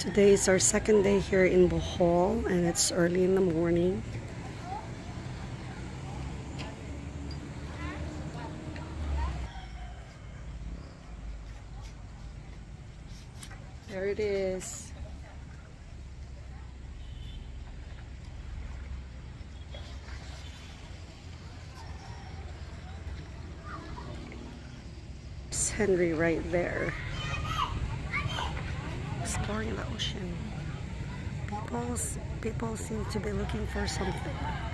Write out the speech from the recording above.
Today is our second day here in Bohol, and it's early in the morning. There it is. It's Henry right there, exploring the ocean. People seem to be looking for something.